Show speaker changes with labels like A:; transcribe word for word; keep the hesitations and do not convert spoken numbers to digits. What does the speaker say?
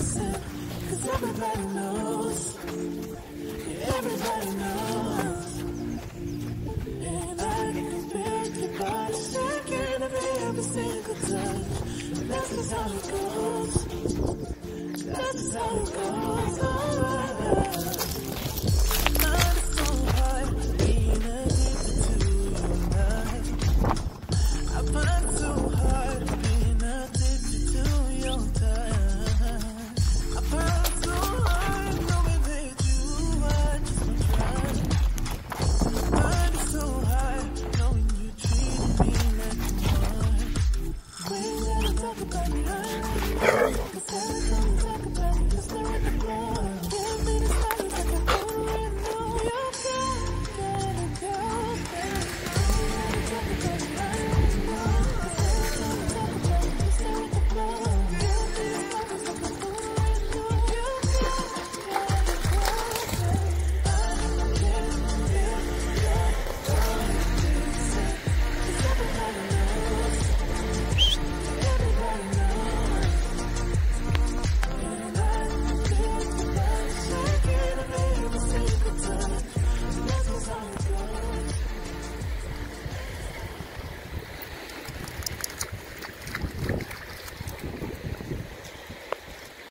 A: listen, cause everybody knows. Yeah, everybody knows. And I can pick your body shaking every single time. And that's just how it goes. That's just how it goes.